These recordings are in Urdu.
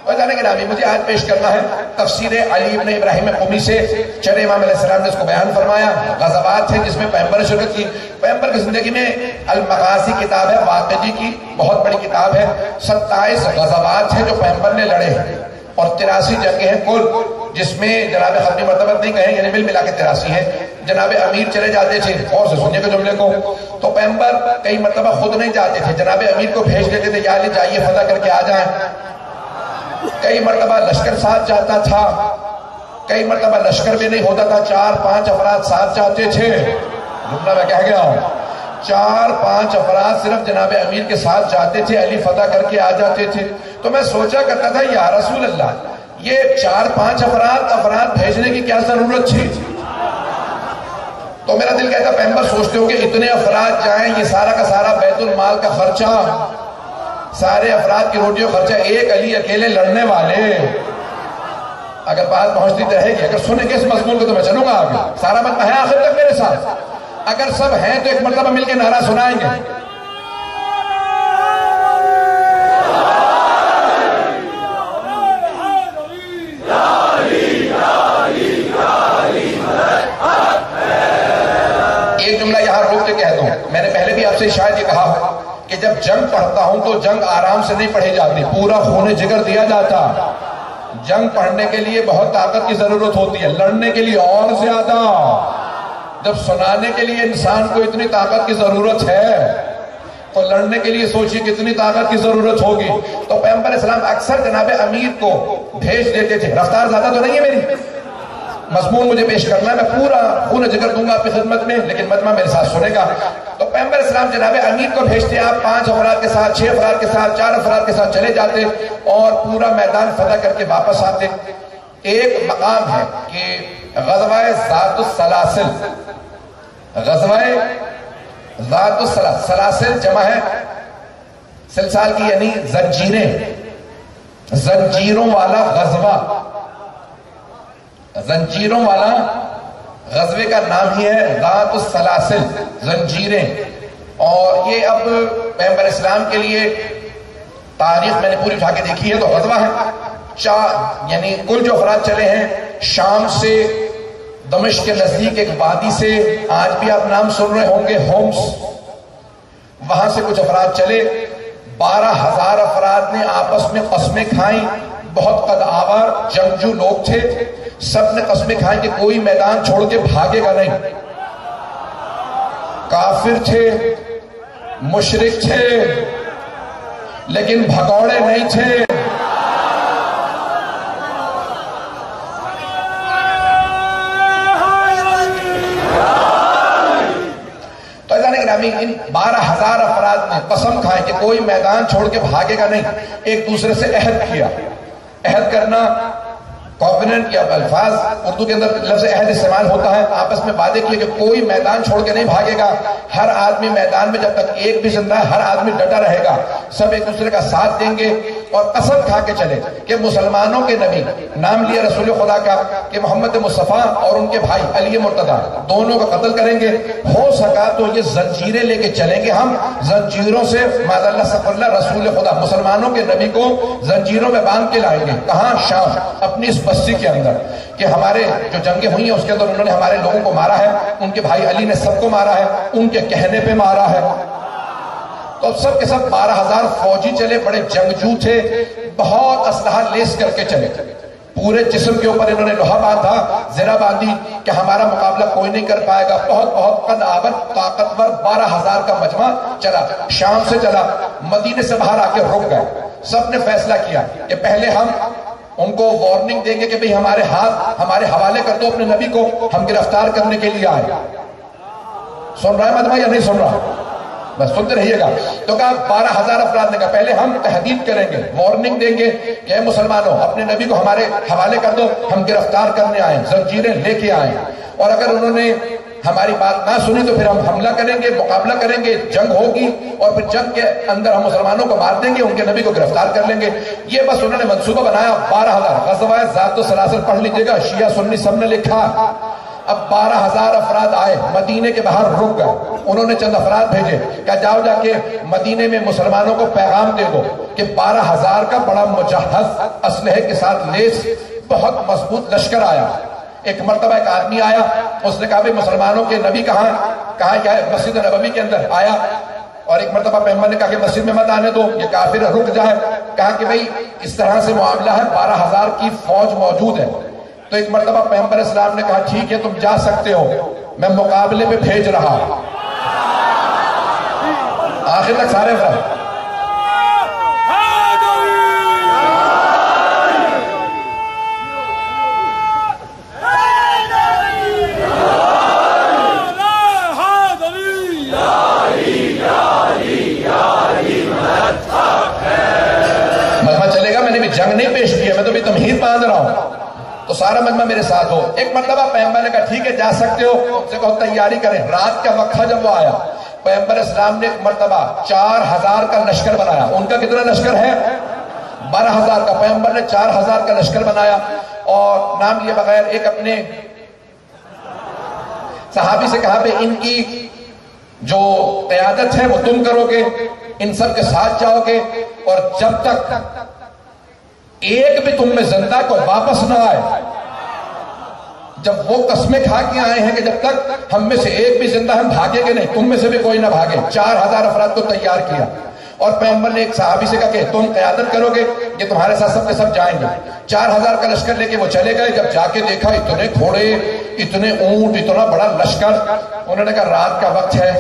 اور جانے کے نامی مجھے آج پیش کرنا ہے تفسیر علی ابن ابراہیم قمی سے، چلے امام علیہ السلام نے اس کو بیان فرمایا، غزوات تھے جس میں پیغمبر نے شرکت کی۔ پیغمبر کی زندگی میں المغازی کتاب ہے، واقعی کی بہت بڑی کتاب ہے، 27 غزوات ہیں جو پیغمبر نے لڑے ہیں اور 83 جنگیں ہیں کل، جس میں جناب خطبی مرتبت نہیں کہیں، یعنی مل ملا کے 83 ہیں۔ جناب امیر چلے جاتے تھے، اور سے سنیے گا جملے کو، تو پیغمبر کئی مرتبہ خود نہیں جاتے تھے، جناب امیر کو بھیج دیتے تھے، یا علی جائیے فتح کر کے آ جائیں۔ کئی مرتبہ لشکر ساتھ جاتا تھا، کئی مرتبہ لشکر بھی نہیں ہوتا تھا، 4-5 افراد ساتھ جاتے تھے۔ جملہ میں کہہ گیا ہوں، 4-5 افراد صرف جناب امیر کے ساتھ جاتے تھے، علی فتح کر کے آ جاتے تھے۔ تو میں سوچا کرتا تھا یا رسول اللہ، یہ 4-5 افراد بھیجنے کی کیا ضرورت تھی؟ تو میرا دل کہتا پیغمبر سوچتے ہو کہ اتنے افراد جائیں، یہ سارا کا سارا بیت المال کا خرچہ، سارے افراد کی روٹیوں خرچہ، ایک علی اکیلے لڑنے والے، اگر بات پہنچتی تو رہے گی۔ اگر سنیں گے اس مضمون کو تو میں چلوں گا آگے، سارا مطلب ہے آخر تک میرے ساتھ۔ اگر سب ہیں تو ایک مرتبہ مل کے نعرہ سنائیں گے۔ ایک جملہ یہاں روک کے کہہ دوں، میں نے پہلے بھی آپ سے شاید یہ کہا ہو کہ جب جنگ پڑھتا ہوں تو جنگ آرام سے نہیں پڑھی جاتی، پورا خون جگر دیا جاتا۔ جنگ پڑھنے کے لیے بہت طاقت کی ضرورت ہوتی ہے، لڑنے کے لیے اور زیادہ۔ جب سنانے کے لیے انسان کو اتنی طاقت کی ضرورت ہے تو لڑنے کے لیے سوچیے کتنی طاقت کی ضرورت ہوگی۔ تو پیغمبر اسلام اکثر جناب امیر کو بھیج دیتے تھے۔ رفتار زیادہ تو نہیں ہے میری، مضمون مجھے پیش کرنا ہے، میں پورا خون جگر دوں گا آپ کی خدمت میں، لیکن مجمع میرے ساتھ سنے گا۔ تو پیغمبر اسلام جناب امیر کو بھیجتے، آپ 5 افراد کے ساتھ، 6 افراد کے ساتھ، 4 افراد کے ساتھ چلے جاتے اور پورا میدان فتح کر کے واپس آتے۔ ایک مقام ہے کہ غزوہ ذات السلاسل، غزوہ ذات السلاسل، سلاسل جمع ہے سلسال کی، یعنی زنجیریں، زنجیروں والا غزوہ، زنجیروں والا غزوے کا نام ہی ہے ذات السلاسل، زنجیریں۔ اور یہ اب پیغمبر اسلام کے لیے تاریخ میں نے پوری اٹھا کے دیکھی ہے تو غزوہ ہے، یعنی کل جو افراد چلے ہیں شام سے دمشق کے نزدیک ایک وادی سے، آج بھی آپ نام سن رہے ہوں گے، ہومس، وہاں سے کچھ افراد چلے، 12,000 افراد نے آپس میں قسمیں کھائیں، بہت قد آور جنگجو لوگ تھے، سب نے قسمیں کھائیں کہ کوئی میدان چھوڑ کے بھاگے گا نہیں۔ کافر تھے، مشرک تھے، لیکن بھگوڑے نہیں تھے۔ تو اللہ نے گرامی ان 12,000 افراد نے قسم کھائیں کہ کوئی میدان چھوڑ کے بھاگے گا نہیں، ایک دوسرے سے عہد کیا۔ عہد کرنا، کووننٹ یا الفاظ اردو کے اندر لفظ عہد استعمال ہوتا ہے، آپس میں وعدے کیے کہ کوئی میدان چھوڑ کے نہیں بھاگے گا، ہر آدمی میدان میں جب تک ایک بھی زندہ ہے ہر آدمی ڈٹا رہے گا، سب ایک دوسرے کا ساتھ دیں گے۔ اور قسم کھا کے چلے کہ مسلمانوں کے نبی، نام لیا رسول خدا کا کہ محمد مصطفیٰ اور ان کے بھائی علی مرتضیٰ دونوں کا قتل کریں گے، ہو سکا تو یہ زنجیریں لے کے چلیں گے، ہم زنجیروں سے معاذ اللہ سفر اللہ رسول خدا مسلمانوں کے نبی کو زنجیروں میں باندھ کے لائیں گے۔ کہاں؟ شام، اپنی اس بستی کے اندر، کہ ہمارے جو جنگیں ہوئی ہیں اس کے اندر انہوں نے ہمارے لوگوں کو مارا ہے، ان کے بھائی علی نے سب کو مارا ہے، ان کے کہنے پہ مارا ہے۔ تو سب کے سب 12,000 فوجی چلے، بڑے جنگجو تھے، بہت اسلحہ لیس کر کے چلے، پورے جسم کے اوپر انہوں نے لوہا باندھا، زرہ باندھی کہ ہمارا مقابلہ کوئی نہیں کر پائے گا۔ بہت قد آور طاقتور 12,000 کا مجمع چلا، شام سے چلا، مدینے سے باہر آ کے رک گئے۔ سب نے فیصلہ کیا کہ پہلے ہم ان کو وارننگ دیں گے کہ بھئی ہمارے ہاتھ ہمارے حوالے کر دو اپنے نبی کو، ہم گرفتار کرنے کے لیے آئے۔ سن رہا ہے مجمع یا نہیں سن رہا؟ بس سنتے رہیے گا۔ تو کہا 12,000 افراد نے کہا پہلے ہم تحدید کریں گے، وارننگ دیں گے کہ اے مسلمانوں اپنے نبی کو ہمارے حوالے کر دو، ہم گرفتار کرنے آئے، زنجیریں لے کے آئے، اور اگر انہوں نے ہماری بات نہ سنی تو پھر ہم حملہ کریں گے، مقابلہ کریں گے، جنگ ہوگی، اور پھر جنگ کے اندر ہم مسلمانوں کو مار دیں گے، ان کے نبی کو گرفتار کر لیں گے۔ یہ بس انہوں نے منصوبہ بنایا۔ 12,000 غزوہ ذات السلاسل پڑھ لیجئے گا، شیعہ سنی سب نے لکھا۔ اب 12,000 افراد آئے، مدینے کے باہر رک گئے. انہوں نے چند افراد بھیجے کہ جاؤ جا کے مدینے میں مسلمانوں کو پیغام دے دو کہ 12,000 کا بڑا مجہز اسلحے کے ساتھ لیس بہت مضبوط لشکر آیا. ایک مرتبہ ایک آدمی آیا، اس نے کہا بھئی مسلمانوں کے نبی کہاں کیا ہے؟ مسجد نبوی کے اندر آیا. اور ایک مرتبہ پیغمبر نے کہا کہ مسجد میں مت آنے دو، یہ کافر رک جائے. کہا کہ بھئی اس طرح سے معاملہ ہے، 12,000 کی فوج موجود ہے. تو ایک مرتبہ پیغمبر اسلام نے کہا ٹھیک ہے تم جا سکتے ہو، میں مقابلے پہ بھیج رہا. آخر تک سارے فرق چلے گا. میں نے بھی جنگ نہیں پیش کیا، میں تو بھی تمہید باندھ رہا ہوں. تو سارا مجمع میرے ساتھ ہو. ایک مرتبہ پیغمبر نے کہا ٹھیک ہے جا سکتے ہو، ان سے کہو تیاری کریں. رات کا وقت تھا جب وہ آیا. پیغمبر اسلام نے ایک مرتبہ 4,000 کا لشکر بنایا. ان کا کتنا لشکر ہے؟ 12,000 کا. پیغمبر نے 4,000 کا لشکر بنایا اور نام لیے بغیر ایک اپنے صحابی سے کہا کہ ان کی جو قیادت ہے وہ تم کرو گے، ان سب کے ساتھ جاؤ گے، اور جب تک ایک بھی تم میں زندہ کوئی واپس نہ آئے. جب وہ قسمیں کھا کے آئے ہیں کہ جب تک ہم میں سے ایک بھی زندہ ہم بھاگیں گے نہیں، تم میں سے بھی کوئی نہ بھاگے. 4,000 افراد کو تیار کیا اور پیغمبر نے ایک صحابی سے کہا کہ تم قیادت کرو گے، یہ تمہارے ساتھ سب کے سب جائیں گے. 4,000 کا لشکر لے کے وہ چلے گئے. جب جا کے دیکھا اتنے گھوڑے، اتنے اونٹ، اتنا بڑا لشکر. انہوں نے کہا رات کا وقت ہے،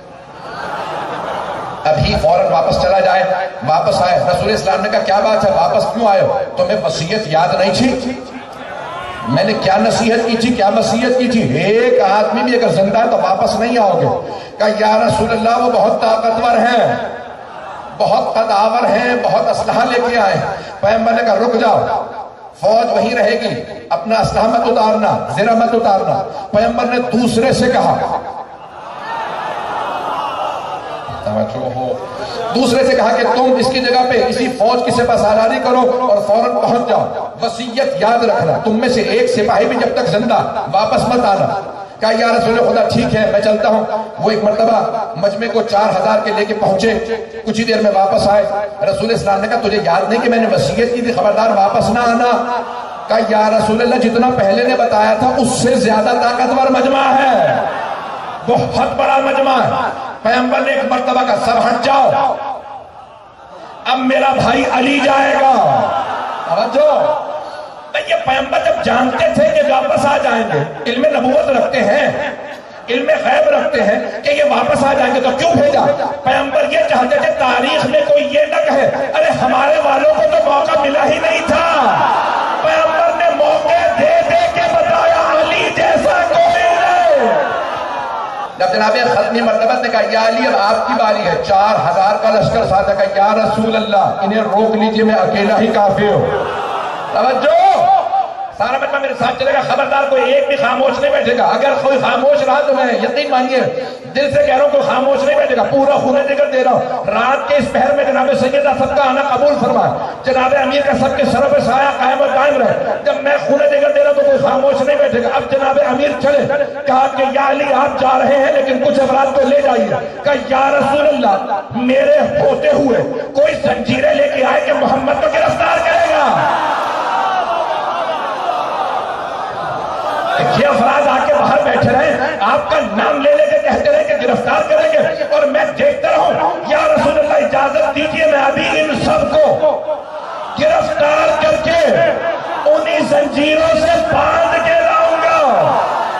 ابھی فوراً واپس چلا جائے. واپس آئے. رسول اسلام نے کہا کیا بات ہے، واپس کیوں آئے ہو؟ تمہیں وصیت یاد نہیں تھی؟ میں نے کیا نصیحت کی تھی، کیا وصیت کی تھی؟ ایک آدمی بھی اگر زندہ ہے تو واپس نہیں آؤ گے. کہا یا رسول اللہ وہ بہت طاقتور ہیں، بہت قداور ہیں، بہت اسلحہ لے کے آئے. پیغمبر نے کہا رک جاؤ، فوج وہیں رہے گی، اپنا اسلحہ مت اتارنا، زرہ مت اتارنا. پیغمبر نے دوسرے سے کہا، دوسرے سے کہا کہ تم اس کی جگہ پہ اسی فوج کی سپہ سالاری کرو اور فوراً پہنچ جاؤ. وصیت یاد رکھنا، تم میں سے ایک سپاہی بھی جب تک زندہ واپس مت آنا. کہا یا رسول خدا ٹھیک ہے میں چلتا ہوں. وہ ایک مرتبہ مجمع کو 4,000 کے لے کے پہنچے. کچھ ہی دیر میں واپس آئے. رسول اسلام نے کہا تجھے یاد نہیں کہ میں نے وصیت کی تھی خبردار واپس نہ آنا؟ کہا یا رسول اللہ جتنا پہلے نے بتایا تھا اس سے زیادہ طاقتور مجمع ہے، بہت بڑا مجمع ہے. پیغمبر نے ایک مرتبہ کا سب ہٹ جاؤ، اب میرا بھائی علی جائے گا. توجہ، یہ پیغمبر جب جانتے تھے کہ واپس آ جائیں گے، علم نبوت رکھتے ہیں، علم غیب رکھتے ہیں کہ یہ واپس آ جائیں گے، تو کیوں بھیجا؟ پیغمبر یہ چاہتے تھے تاریخ میں کوئی یہ نہ کہے ارے ہمارے والوں کو تو موقع ملا ہی نہیں تھا. پیغمبر نے موقع دے دے کے بتایا علی جیسا کوئی نہیں. جب جناب ختمی مرتبت نے کہا یا علی اب آپ کی باری ہے، 4,000 کا لشکر ساتھ ہے. کہا یا رسول اللہ انہیں روک لیجئے، میں اکیلا ہی کافی ہوں. توجہ، سارا مجمع میرے ساتھ چلے گا، خبردار کوئی ایک بھی خاموش نہیں بیٹھے گا. اگر کوئی خاموش رہا تو میں یقین مانیے دل سے کہہ رہا ہوں کوئی خاموش نہیں بیٹھے گا. پورا خون ذکر دے رہا ہوں. رات کے اس پہر میں جناب سیدہ سب کا آنا قبول فرمائے، جناب امیر کا سب کے سروں پہ سایہ قائم و قائم رہے. جب میں خون ذکر دے رہا ہوں تو کوئی خاموش نہیں بیٹھے گا. اب جناب امیر چلے. کہا کہ یا علی آپ جا رہے ہیں لیکن کچھ افراد کو لے جائیے. کہا یا رسول اللہ میرے ہوتے ہوئے کوئی زنجیریں لے کے آئے کہ محمد کو گرفتار کرے گا. یہ افراد آ کے باہر بیٹھے رہے، آپ کا نام لے لے کے کہتے رہے کہ گرفتار کریں گے، اور میں دیکھتا رہوں. یا رسول اللہ اجازت دیجیے میں ابھی ان سب کو گرفتار کر کے انہی زنجیروں سے باندھ کے لاؤں گا.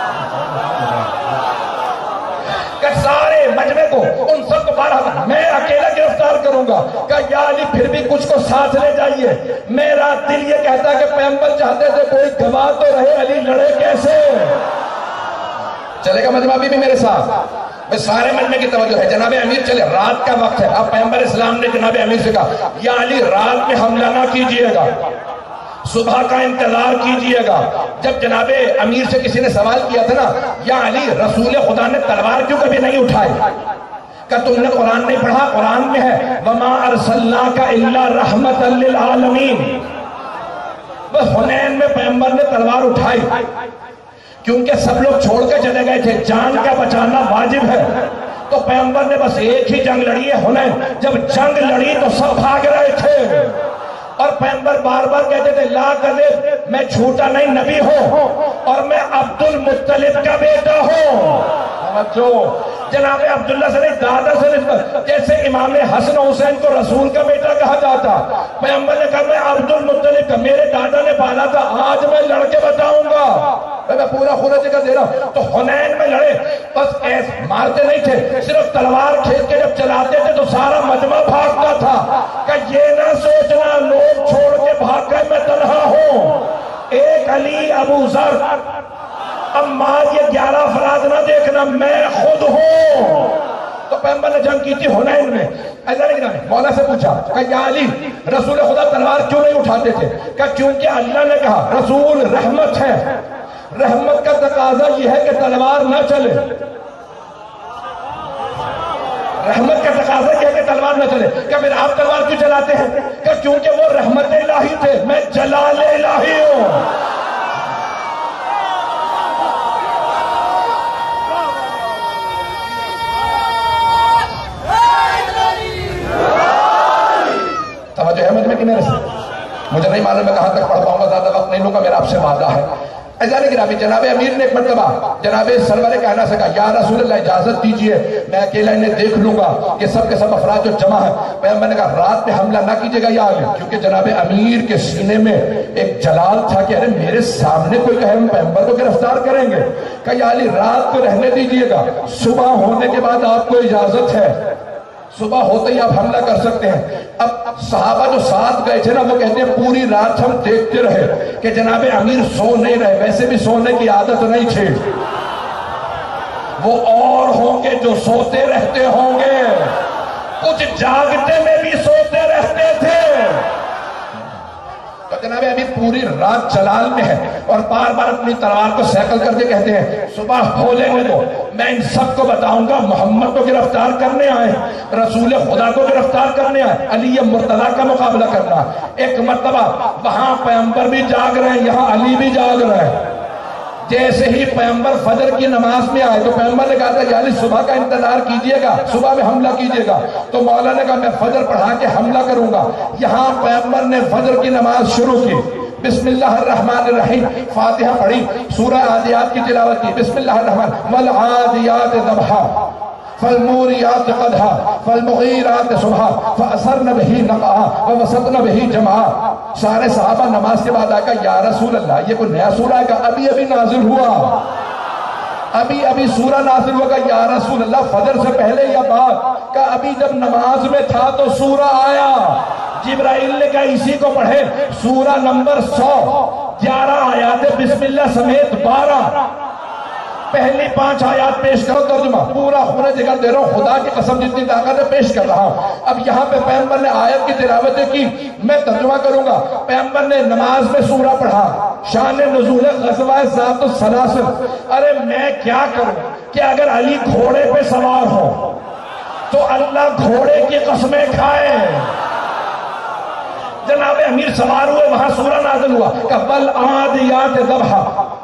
کہ سارے مجمع کو ان سب کو باہر میں اکیلا گرفتار کروں گا. کہ یا علی پھر بھی کچھ کو ساتھ لے جائیے. میرا دل یہ کہتا کہ پیغمبر چاہتے تھے کوئی گواہ تو رہے، علی لڑے کیسے؟ چلے گا مجمع بھی میرے ساتھ. میں سارے مجمع کی توجہ ہے. جناب امیر چلے، رات کا وقت ہے. اب پیغمبر اسلام نے جناب امیر سے کہا یا علی رات میں حملہ نہ کیجئے گا، صبح کا انتظار کیجئے گا. جب جناب امیر سے کسی نے سوال کیا تھا نا یا علی رسول خدا نے تلوار کیوں کبھی نہیں اٹھائی؟ کہ تم نے قرآن نہیں پڑھا؟ قرآن میں ہے وَمَا أَرْسَلْنَاكَ إِلَّا رَحْمَةً لِلْعَالَمِينَ. بس حنین میں پیغمبر نے تلوار اٹھائی کیونکہ سب لوگ چھوڑ کے چلے گئے تھے، جان کا بچانا واجب ہے، تو پیغمبر نے بس ایک ہی جنگ لڑی ہے، حنین۔ جب جنگ لڑی تو سب بھاگ رہے تھے، اور پیغمبر بار بار کہتے تھے لا کذب، میں جھوٹا نہیں نبی ہوں، اور میں عبد المطلب کا بیٹا ہوں۔ جو جناب عبداللہ سے نہیں، دادا سے نسبت، جیسے امام حسن حسین کو رسول کا بیٹا کہا جاتا، پیغمبر نے کہا میں عبد المطلب کا، میرے دادا نے پالا تھا، آج میں لڑ کے بتاؤں گا، میں پورا خورا جگہ دے رہا ہوں۔ تو حنین میں لڑے، بس ایسے مارتے نہیں تھے، صرف تلوار کھیل کے جب چلاتے تھے تو سارا مجمع بھاگتا تھا، کہ یہ نہ سوچنا لوگ چھوڑ کے بھاگ گئے میں تنہا ہوں، ایک علی، ابو ذر، عمار، یہ 11 افراد نہ دیکھنا، میں خود ہوں۔ تو پیغمبر نے جنگ کی تھی حنین میں۔ ایسا نہیں کہ مولا سے پوچھا کہ یا علی، رسول خدا تلوار کیوں نہیں اٹھاتے تھے؟ کہ کیونکہ اللہ نے کہا رسول رحمت ہے، رحمت کا تقاضا یہ ہے کہ تلوار نہ چلے، رحمت کا تقاضا یہ ہے کہ تلوار نہ چلے۔ کہ پھر آپ تلوار کیوں چلاتے ہیں؟ کہ کیونکہ وہ رحمت الہی تھے، میں جلال الہی ہوں۔ توجہ ہے مجھ میں کہ میرے سے؟ مجھے نہیں معلوم میں کہاں تک پڑھ پاؤں گا، زیادہ وقت نہیں لوں گا، میرا آپ سے وعدہ ہے۔ ایسا نہیں گرامی، جناب امیر نے ایک مرتبہ جناب سرور کائنات سے کہا یا رسول اللہ اجازت دیجئے میں اکیلا انہیں دیکھ لوں گا، یہ سب کے سب افراد جو جمع ہے۔ پیغمبر نے کہا رات پہ حملہ نہ کیجئے گا یا آگے، کیونکہ جناب امیر کے سینے میں ایک جلال تھا کہ ارے میرے سامنے کوئی کہے ہم پیغمبر کو گرفتار کریں گے۔ کہا یا علی رات کو رہنے دیجئے گا، صبح ہونے کے بعد آپ کو اجازت ہے، صبح ہوتے ہی آپ حملہ کر سکتے ہیں۔ اب صحابہ جو ساتھ گئے تھے نا، وہ کہتے ہیں پوری رات ہم دیکھتے رہے کہ جناب امیر سو نہیں رہے، ویسے بھی سونے کی عادت نہیں تھی، وہ اور ہوں گے جو سوتے رہتے ہوں گے، کچھ جاگتے میں بھی سوتے رہتے تھے۔ تو جناب امیر پوری رات جلال میں ہے، اور بار بار اپنی تلوار کو سیکل کر کے کہتے ہیں صبح ہو لینے دو، میں ان سب کو بتاؤں گا محمد کو گرفتار کرنے آئے، رسول خدا کو گرفتار کرنے آئے، علی مرتضیٰ کا مقابلہ کرنا۔ ایک مرتبہ وہاں پیغمبر بھی جاگ رہے ہیں، یہاں علی بھی جاگ رہے ہیں۔ جیسے ہی پیغمبر فجر کی نماز میں آئے تو پیغمبر نے کہا تھا یا علی صبح کا انتظار کیجئے گا، صبح میں حملہ کیجئے گا، تو مولا نے کہا میں فجر پڑھا کے حملہ کروں گا۔ یہاں پیغمبر نے فجر کی نماز شروع کی، بسم اللہ الرحمن الرحیم، فاتحہ پڑھی، سورہ عادیات کی تلاوت کی، بسم اللہ الرحمن، والعادیات ضبحا فالموریات قدحا فالمغیرات صبحا فأثرن بہ نقعا ووسطن بہ جمعا۔ سارے صحابہ نماز کے بعد آئے، یا رسول اللہ یہ کوئی نیا سورہ ہے؟ ابھی ابھی نازل ہوا، ابھی سورہ نازل ہوا۔ یا رسول اللہ فجر سے پہلے یا بعد؟ کہ ابھی جب نماز میں تھا تو سورہ آیا، جبرائیل نے کہا اسی کو پڑھے، سورہ نمبر 100، 11 آیات بسم اللہ سمیت 12، پہلی 5 آیات پیش کرو، ترجمہ پورا خورے جگہ دے رہا ہوں، خدا کی قسم جتنی طاقت ہے پیش کر رہا ہوں۔ اب یہاں پہ پیغمبر نے آیت کی تلاوت کی، میں ترجمہ کروں گا۔ پیغمبر نے نماز میں سورہ پڑھا، شان نزول غزوہ ذات السلاسل۔ ارے میں کیا کروں کہ اگر علی گھوڑے پہ سوار ہو تو اللہ گھوڑے کی قسمیں کھائے۔ جناب امیر سوار ہوئے، وہاں سورہ نازل ہوا کہ والعادیات ضبحا،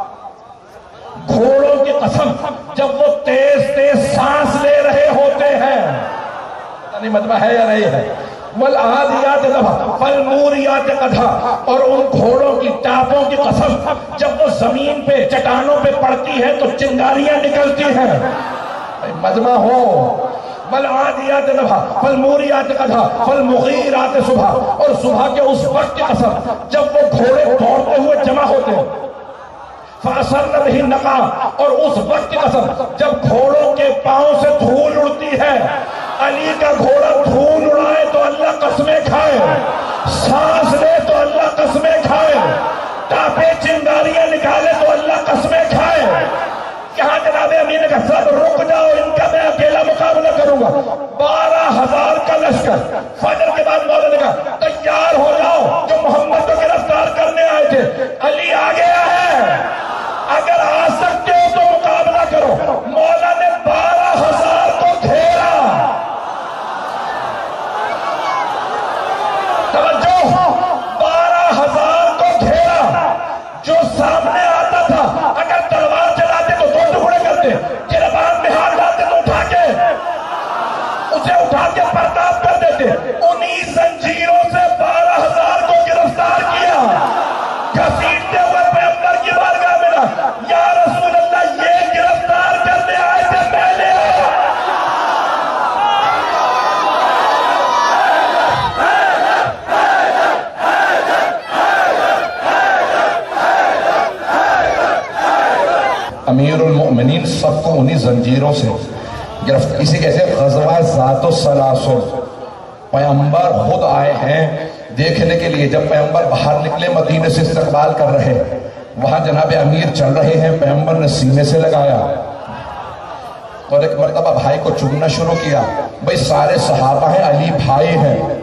گھوڑوں کی قسم جب وہ تیز تیز سانس لے رہے ہوتے ہیں، پتہ نہیں مجمع ہے یا نہیں ہے، والعادیات ضبحا فالموریات قدحا، اور ان گھوڑوں کی ٹاپوں کی قسم جب وہ زمین پہ چٹانوں پہ پڑتی ہے تو چنگاریاں نکلتی ہیں، مجمع ہو۔ والعادیات ضبحا فالموریات قدحا فالمغیرات صبحا، اور صبح کے اس وقت کی قسم جب وہ گھوڑے دوڑتے ہوئے جمع ہوتے ہیں، فَأَثَرْنَ بِهِ نَقْعًا، اور اس وقت کی قسم جب گھوڑوں کے پاؤں سے دھول اڑتی ہے، علی کا گھوڑا دھول اڑائے تو اللہ قسمیں کھائے، سانس لے تو اللہ قسمیں کھائے، ٹاپے چنگاریاں نکالے تو اللہ قسمیں کھائے۔ یہاں جناب امیر نے کہا سب رک جاؤ، ان کا میں اکیلا مقابلہ کروں گا۔ 12,000 کا لشکر، فجر کے بعد مولا نے کہا تیار ہو جاؤ، جو محمد کو گرفتار کرنے آئے تھے، علی آ گیا ہے، اگر آ سکتے ہو تو مقابلہ کرو۔ مولا نے 12,000 کو گھیرا، توجہ، امیر المؤمنین سب کو انہی زنجیروں سے گرفت. اسی کیسے غزوہ ذات السلاسل، پیغمبر خود آئے ہیں دیکھنے کے لیے. جب پیغمبر باہر نکلے مدینے سے استقبال کر رہے، وہاں جناب امیر چل رہے ہیں، پیغمبر نے سینے سے لگایا اور ایک مرتبہ بھائی کو چومنا شروع کیا. بھئی سارے صحابہ ہیں، علی بھائی ہیں،